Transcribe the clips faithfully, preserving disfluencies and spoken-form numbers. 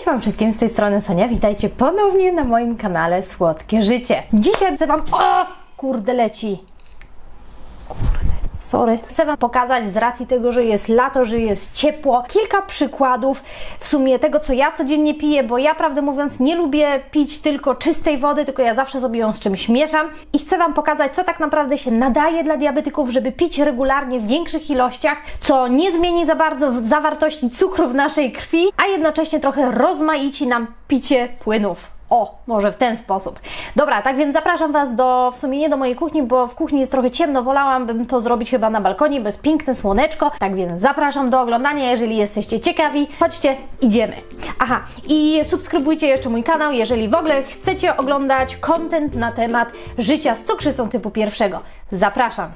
Wam wszystkim, z tej strony Sonia, witajcie ponownie na moim kanale Słodkie Życie. Dzisiaj chcę Wam... O! Kurde, leci! Kurde, sorry. Chcę Wam pokazać z racji tego, że jest lato, że jest ciepło, kilka przykładów w sumie tego, co ja codziennie piję, bo ja, prawdę mówiąc, nie lubię pić tylko czystej wody, tylko ja zawsze sobie ją z czymś mieszam i chcę Wam pokazać, co tak naprawdę się nadaje dla diabetyków, żeby pić regularnie w większych ilościach, co nie zmieni za bardzo zawartości cukru w naszej krwi, a jednocześnie trochę rozmaici nam picie płynów. O, może w ten sposób. Dobra, tak więc zapraszam Was do, w sumie nie do mojej kuchni, bo w kuchni jest trochę ciemno, wolałabym to zrobić chyba na balkonie, bez piękne słoneczko. Tak więc zapraszam do oglądania, jeżeli jesteście ciekawi. Chodźcie, idziemy. Aha, i subskrybujcie jeszcze mój kanał, jeżeli w ogóle chcecie oglądać content na temat życia z cukrzycą typu pierwszego. Zapraszam.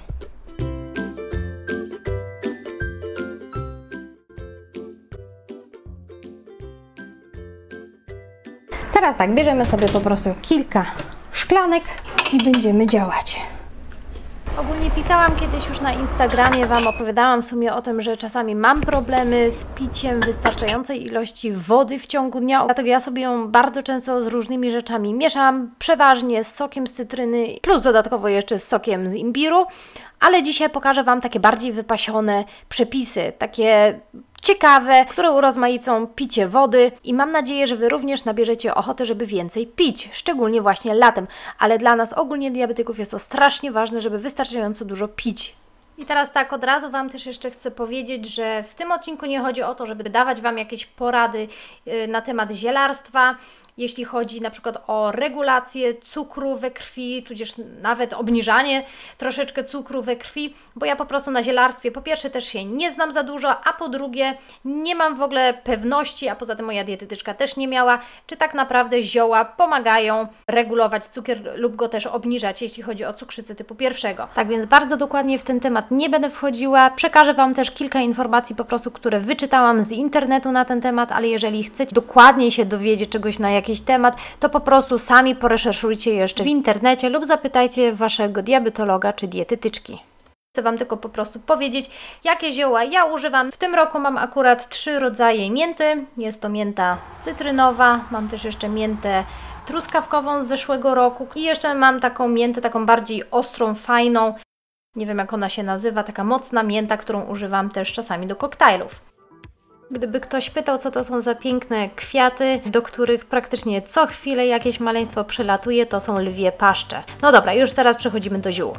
Teraz tak, bierzemy sobie po prostu kilka szklanek i będziemy działać. Ogólnie pisałam kiedyś już na Instagramie, Wam opowiadałam w sumie o tym, że czasami mam problemy z piciem wystarczającej ilości wody w ciągu dnia, dlatego ja sobie ją bardzo często z różnymi rzeczami mieszam, przeważnie z sokiem z cytryny, plus dodatkowo jeszcze z sokiem z imbiru, ale dzisiaj pokażę Wam takie bardziej wypasione przepisy, takie ciekawe, które urozmaicą picie wody i mam nadzieję, że Wy również nabierzecie ochotę, żeby więcej pić, szczególnie właśnie latem, ale dla nas ogólnie diabetyków jest to strasznie ważne, żeby wystarczająco dużo pić. I teraz tak, od razu Wam też jeszcze chcę powiedzieć, że w tym odcinku nie chodzi o to, żeby dawać Wam jakieś porady na temat zielarstwa, jeśli chodzi na przykład o regulację cukru we krwi, tudzież nawet obniżanie troszeczkę cukru we krwi, bo ja po prostu na zielarstwie po pierwsze też się nie znam za dużo, a po drugie nie mam w ogóle pewności, a poza tym moja dietetyczka też nie miała, czy tak naprawdę zioła pomagają regulować cukier lub go też obniżać, jeśli chodzi o cukrzycę typu pierwszego. Tak więc bardzo dokładnie w ten temat nie będę wchodziła, przekażę Wam też kilka informacji po prostu, które wyczytałam z internetu na ten temat, ale jeżeli chcecie dokładniej się dowiedzieć czegoś na jakiś temat, to po prostu sami poreszerszujcie jeszcze w internecie lub zapytajcie Waszego diabetologa czy dietetyczki. Chcę Wam tylko po prostu powiedzieć, jakie zioła ja używam. W tym roku mam akurat trzy rodzaje mięty. Jest to mięta cytrynowa, mam też jeszcze miętę truskawkową z zeszłego roku i jeszcze mam taką miętę, taką bardziej ostrą, fajną, nie wiem jak ona się nazywa, taka mocna mięta, którą używam też czasami do koktajlów. Gdyby ktoś pytał, co to są za piękne kwiaty, do których praktycznie co chwilę jakieś maleństwo przylatuje, to są lwie paszcze. No dobra, już teraz przechodzimy do ziół.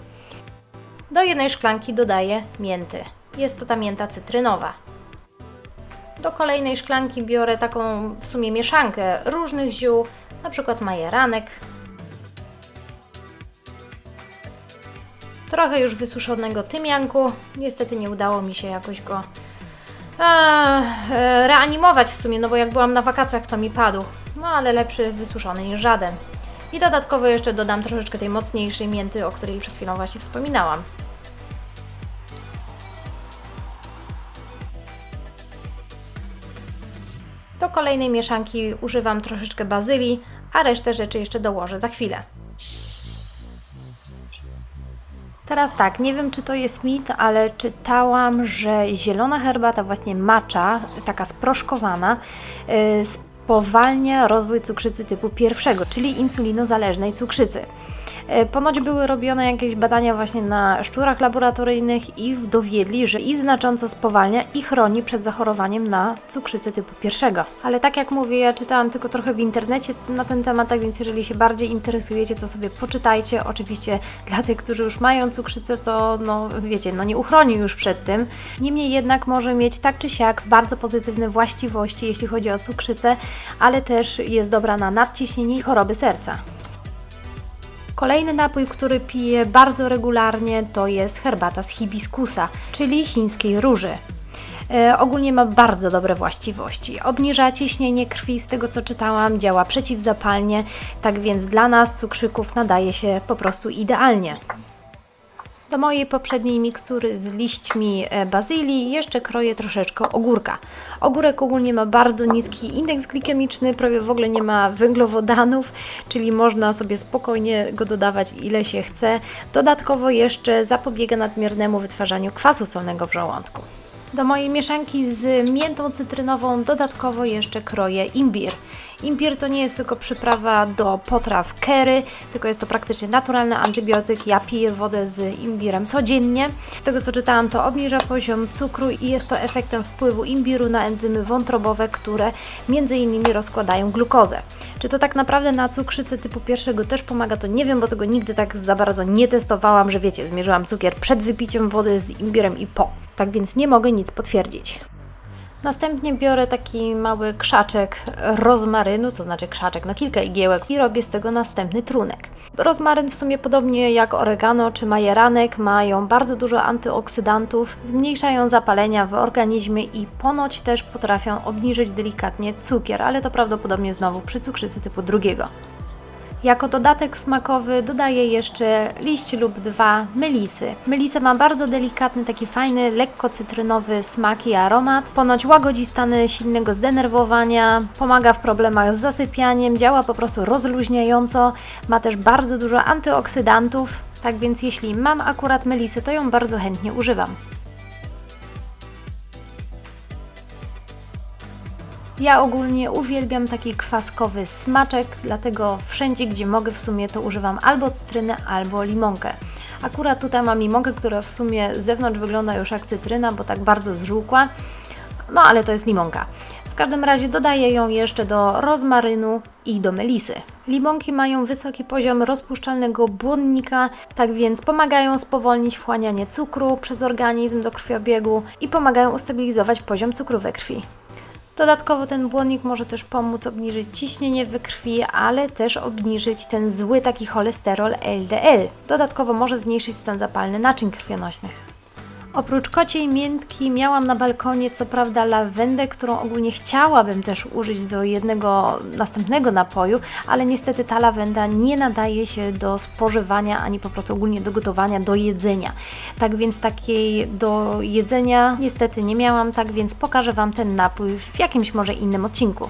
Do jednej szklanki dodaję mięty. Jest to ta mięta cytrynowa. Do kolejnej szklanki biorę taką w sumie mieszankę różnych ziół, na przykład majeranek. Trochę już wysuszonego tymianku. Niestety nie udało mi się jakoś go A, e, reanimować w sumie, no bo jak byłam na wakacjach, to mi padł. No ale lepszy wysuszony niż żaden. I dodatkowo jeszcze dodam troszeczkę tej mocniejszej mięty, o której przed chwilą właśnie wspominałam. Do kolejnej mieszanki używam troszeczkę bazylii, a resztę rzeczy jeszcze dołożę za chwilę. Teraz tak, nie wiem czy to jest mit, ale czytałam, że zielona herbata, właśnie matcha, taka sproszkowana, yy, spowalnia rozwój cukrzycy typu pierwszego, czyli insulinozależnej cukrzycy. Yy, ponoć były robione jakieś badania właśnie na szczurach laboratoryjnych i dowiedli, że i znacząco spowalnia i chroni przed zachorowaniem na cukrzycę typu pierwszego. Ale tak jak mówię, ja czytałam tylko trochę w internecie na ten temat, tak więc jeżeli się bardziej interesujecie, to sobie poczytajcie. Oczywiście dla tych, którzy już mają cukrzycę, to no wiecie, no nie uchroni już przed tym. Niemniej jednak może mieć tak czy siak bardzo pozytywne właściwości, jeśli chodzi o cukrzycę, ale też jest dobra na nadciśnienie i choroby serca. Kolejny napój, który piję bardzo regularnie, to jest herbata z hibiskusa, czyli chińskiej róży. E, ogólnie ma bardzo dobre właściwości. Obniża ciśnienie krwi, z tego co czytałam, działa przeciwzapalnie, tak więc dla nas cukrzyków nadaje się po prostu idealnie. Do mojej poprzedniej mikstury z liśćmi bazylii jeszcze kroję troszeczkę ogórka. Ogórek ogólnie ma bardzo niski indeks glikemiczny, prawie w ogóle nie ma węglowodanów, czyli można sobie spokojnie go dodawać ile się chce. Dodatkowo jeszcze zapobiega nadmiernemu wytwarzaniu kwasu solnego w żołądku. Do mojej mieszanki z miętą cytrynową dodatkowo jeszcze kroję imbir. Imbir to nie jest tylko przyprawa do potraw curry, tylko jest to praktycznie naturalny antybiotyk. Ja piję wodę z imbirem codziennie. Z tego co czytałam, to obniża poziom cukru i jest to efektem wpływu imbiru na enzymy wątrobowe, które między innymi rozkładają glukozę. Czy to tak naprawdę na cukrzycę typu pierwszego też pomaga, to nie wiem, bo tego nigdy tak za bardzo nie testowałam, że wiecie, zmierzyłam cukier przed wypiciem wody z imbirem i po. Tak więc nie mogę nic potwierdzić. Następnie biorę taki mały krzaczek rozmarynu, to znaczy krzaczek na kilka igiełek i robię z tego następny trunek. Rozmaryn w sumie podobnie jak oregano czy majeranek mają bardzo dużo antyoksydantów, zmniejszają zapalenia w organizmie i ponoć też potrafią obniżyć delikatnie cukier, ale to prawdopodobnie znowu przy cukrzycy typu drugiego. Jako dodatek smakowy dodaję jeszcze liść lub dwa melisy. Melisa ma bardzo delikatny, taki fajny, lekko cytrynowy smak i aromat. Ponoć łagodzi stany silnego zdenerwowania, pomaga w problemach z zasypianiem, działa po prostu rozluźniająco, ma też bardzo dużo antyoksydantów, tak więc jeśli mam akurat melisę, to ją bardzo chętnie używam. Ja ogólnie uwielbiam taki kwaskowy smaczek, dlatego wszędzie, gdzie mogę, w sumie to używam albo cytrynę, albo limonkę. Akurat tutaj mam limonkę, która w sumie z zewnątrz wygląda już jak cytryna, bo tak bardzo zżółkła, no ale to jest limonka. W każdym razie dodaję ją jeszcze do rozmarynu i do melisy. Limonki mają wysoki poziom rozpuszczalnego błonnika, tak więc pomagają spowolnić wchłanianie cukru przez organizm do krwiobiegu i pomagają ustabilizować poziom cukru we krwi. Dodatkowo ten błonnik może też pomóc obniżyć ciśnienie we krwi, ale też obniżyć ten zły taki cholesterol L D L. Dodatkowo może zmniejszyć stan zapalny naczyń krwionośnych. Oprócz kociej miętki miałam na balkonie co prawda lawendę, którą ogólnie chciałabym też użyć do jednego następnego napoju, ale niestety ta lawenda nie nadaje się do spożywania, ani po prostu ogólnie do gotowania, do jedzenia. Tak więc takiej do jedzenia niestety nie miałam, tak więc pokażę Wam ten napój w jakimś może innym odcinku.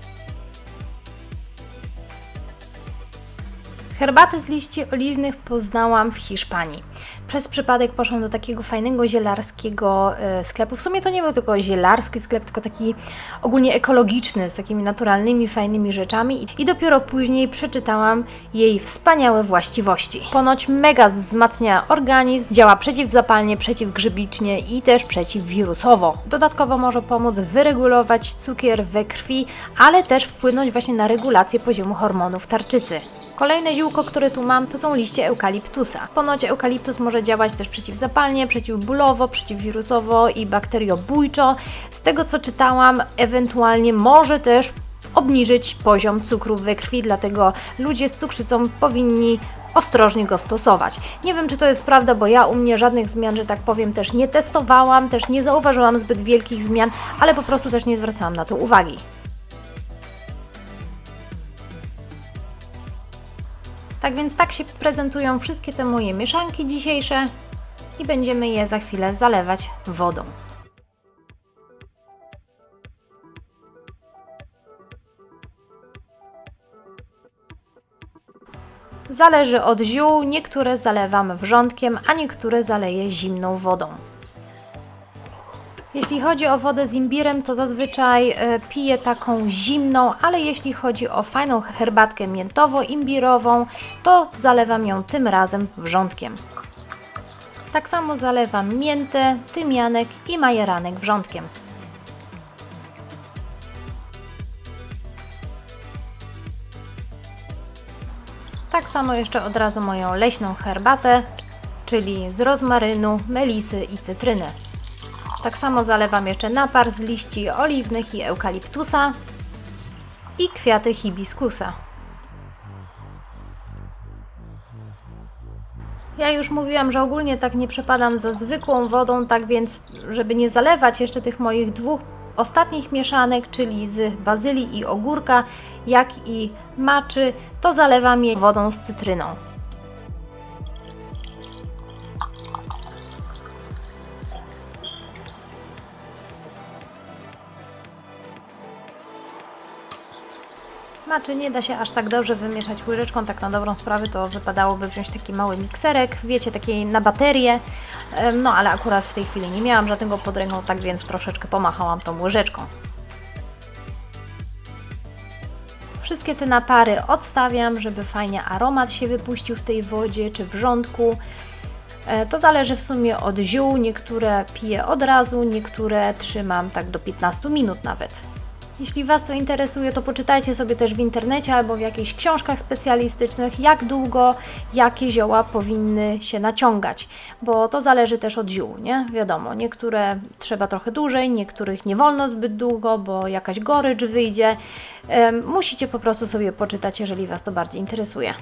Herbatę z liści oliwnych poznałam w Hiszpanii. Przez przypadek poszłam do takiego fajnego zielarskiego e, sklepu. W sumie to nie był tylko zielarski sklep, tylko taki ogólnie ekologiczny, z takimi naturalnymi, fajnymi rzeczami. I dopiero później przeczytałam jej wspaniałe właściwości. Ponoć mega wzmacnia organizm, działa przeciwzapalnie, przeciwgrzybicznie i też przeciwwirusowo. Dodatkowo może pomóc wyregulować cukier we krwi, ale też wpłynąć właśnie na regulację poziomu hormonów tarczycy. Kolejne ziółko, które tu mam, to są liście eukaliptusa. Ponoć eukaliptus może działać też przeciwzapalnie, przeciwbólowo, przeciwwirusowo i bakteriobójczo. Z tego co czytałam, ewentualnie może też obniżyć poziom cukru we krwi, dlatego ludzie z cukrzycą powinni ostrożnie go stosować. Nie wiem, czy to jest prawda, bo ja u mnie żadnych zmian, że tak powiem, też nie testowałam, też nie zauważyłam zbyt wielkich zmian, ale po prostu też nie zwracałam na to uwagi. Tak więc tak się prezentują wszystkie te moje mieszanki dzisiejsze i będziemy je za chwilę zalewać wodą. Zależy od ziół, niektóre zalewam wrzątkiem, a niektóre zaleję zimną wodą. Jeśli chodzi o wodę z imbirem, to zazwyczaj e, piję taką zimną, ale jeśli chodzi o fajną herbatkę miętowo-imbirową, to zalewam ją tym razem wrzątkiem. Tak samo zalewam miętę, tymianek i majeranek wrzątkiem. Tak samo jeszcze od razu moją leśną herbatę, czyli z rozmarynu, melisy i cytryny. Tak samo zalewam jeszcze napar z liści oliwnych i eukaliptusa i kwiaty hibiskusa. Ja już mówiłam, że ogólnie tak nie przepadam za zwykłą wodą, tak więc żeby nie zalewać jeszcze tych moich dwóch ostatnich mieszanek, czyli z bazylii i ogórka, jak i maczy, to zalewam je wodą z cytryną. Maczy nie da się aż tak dobrze wymieszać łyżeczką, tak na dobrą sprawę to wypadałoby wziąć taki mały mikserek, wiecie, taki na baterię, no ale akurat w tej chwili nie miałam żadnego pod ręką, tak więc troszeczkę pomachałam tą łyżeczką. Wszystkie te napary odstawiam, żeby fajnie aromat się wypuścił w tej wodzie czy wrzątku. To zależy w sumie od ziół, niektóre piję od razu, niektóre trzymam tak do piętnastu minut nawet. Jeśli Was to interesuje, to poczytajcie sobie też w internecie albo w jakichś książkach specjalistycznych, jak długo jakie zioła powinny się naciągać, bo to zależy też od ziół, nie? Wiadomo, niektóre trzeba trochę dłużej, niektórych nie wolno zbyt długo, bo jakaś gorycz wyjdzie. Um, musicie po prostu sobie poczytać, jeżeli Was to bardziej interesuje.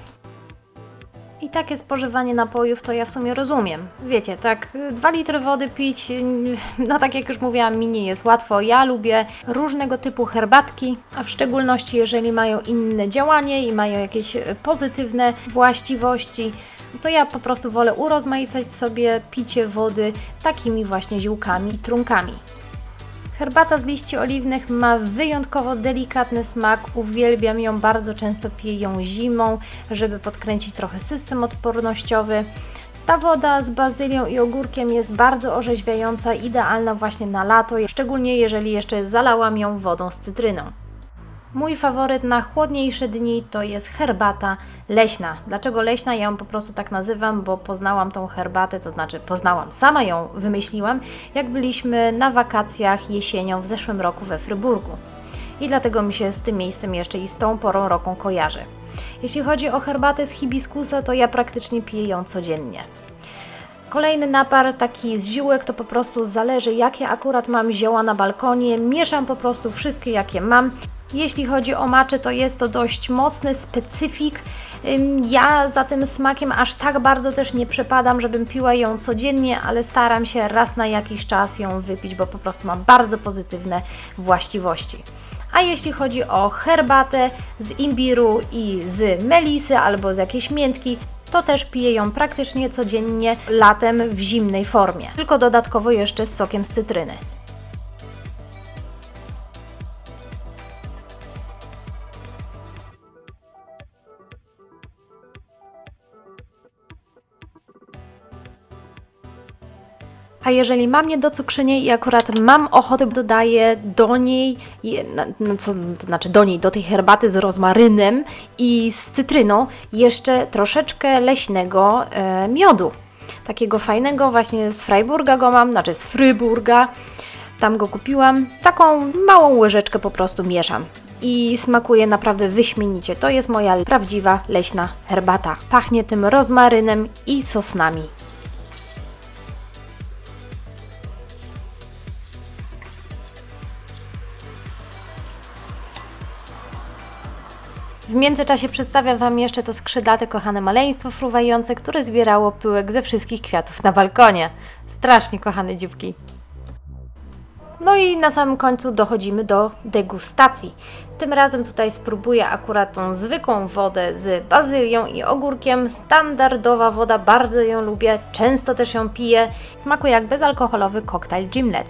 I takie spożywanie napojów to ja w sumie rozumiem. Wiecie, tak dwa litry wody pić, no tak jak już mówiłam, mi nie jest łatwo. Ja lubię różnego typu herbatki, a w szczególności jeżeli mają inne działanie i mają jakieś pozytywne właściwości, to ja po prostu wolę urozmaicać sobie picie wody takimi właśnie ziółkami i trunkami. Herbata z liści oliwnych ma wyjątkowo delikatny smak, uwielbiam ją, bardzo często piję ją zimą, żeby podkręcić trochę system odpornościowy. Ta woda z bazylią i ogórkiem jest bardzo orzeźwiająca, idealna właśnie na lato, szczególnie jeżeli jeszcze zalałam ją wodą z cytryną. Mój faworyt na chłodniejsze dni to jest herbata leśna. Dlaczego leśna? Ja ją po prostu tak nazywam, bo poznałam tą herbatę, to znaczy poznałam, sama ją wymyśliłam, jak byliśmy na wakacjach jesienią w zeszłym roku we Fryburgu. I dlatego mi się z tym miejscem jeszcze i z tą porą roku kojarzy. Jeśli chodzi o herbatę z hibiskusa, to ja praktycznie piję ją codziennie. Kolejny napar taki z ziółek to po prostu zależy, jakie akurat mam zioła na balkonie. Mieszam po prostu wszystkie, jakie mam. Jeśli chodzi o maczę, to jest to dość mocny specyfik. Ja za tym smakiem aż tak bardzo też nie przepadam, żebym piła ją codziennie, ale staram się raz na jakiś czas ją wypić, bo po prostu ma bardzo pozytywne właściwości. A jeśli chodzi o herbatę z imbiru i z melisy albo z jakiejś miętki, to też piję ją praktycznie codziennie latem w zimnej formie, tylko dodatkowo jeszcze z sokiem z cytryny. A jeżeli mam niedocukrzynię i akurat mam ochotę, dodaję do niej, no co to znaczy do niej, do tej herbaty z rozmarynem i z cytryną jeszcze troszeczkę leśnego e, miodu. Takiego fajnego, właśnie z Freiburga go mam, znaczy z Fryburga, tam go kupiłam. Taką małą łyżeczkę po prostu mieszam i smakuje naprawdę wyśmienicie. To jest moja prawdziwa leśna herbata. Pachnie tym rozmarynem i sosnami. W międzyczasie przedstawiam Wam jeszcze to skrzydlate kochane maleństwo fruwające, które zbierało pyłek ze wszystkich kwiatów na balkonie. Strasznie kochane dzióbki. No i na samym końcu dochodzimy do degustacji. Tym razem tutaj spróbuję akurat tą zwykłą wodę z bazylią i ogórkiem. Standardowa woda, bardzo ją lubię, często też ją piję. Smakuje jak bezalkoholowy koktajl Gimlet.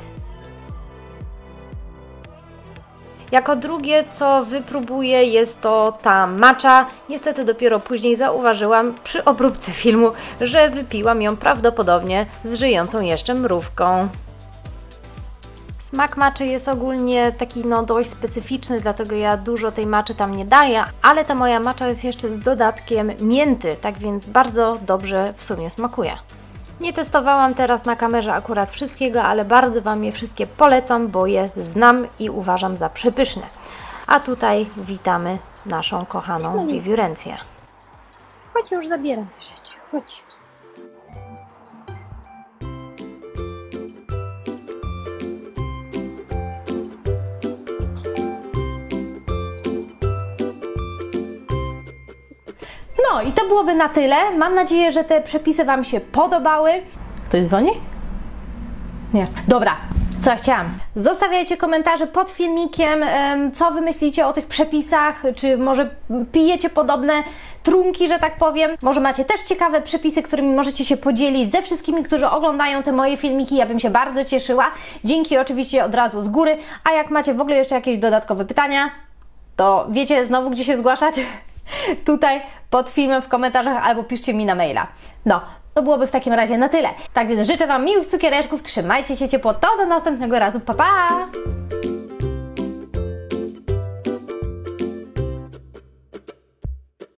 Jako drugie, co wypróbuję, jest to ta matcha. Niestety dopiero później zauważyłam przy obróbce filmu, że wypiłam ją prawdopodobnie z żyjącą jeszcze mrówką. Smak matchy jest ogólnie taki no dość specyficzny, dlatego ja dużo tej matchy tam nie daję, ale ta moja matcha jest jeszcze z dodatkiem mięty, tak więc bardzo dobrze w sumie smakuje. Nie testowałam teraz na kamerze akurat wszystkiego, ale bardzo Wam je wszystkie polecam, bo je znam i uważam za przepyszne. A tutaj witamy naszą kochaną wiewiórencję. Chodź, już zabieram te rzeczy, chodź. No i to byłoby na tyle. Mam nadzieję, że te przepisy Wam się podobały. Ktoś dzwoni? Nie. Dobra, co ja chciałam? Zostawiajcie komentarze pod filmikiem, co Wy myślicie o tych przepisach, czy może pijecie podobne trunki, że tak powiem. Może macie też ciekawe przepisy, którymi możecie się podzielić ze wszystkimi, którzy oglądają te moje filmiki. Ja bym się bardzo cieszyła. Dzięki oczywiście od razu z góry. A jak macie w ogóle jeszcze jakieś dodatkowe pytania, to wiecie znowu, gdzie się zgłaszać? Tutaj pod filmem w komentarzach albo piszcie mi na maila. No, to byłoby w takim razie na tyle. Tak więc życzę Wam miłych cukiereczków, trzymajcie się ciepło, to do następnego razu, pa pa!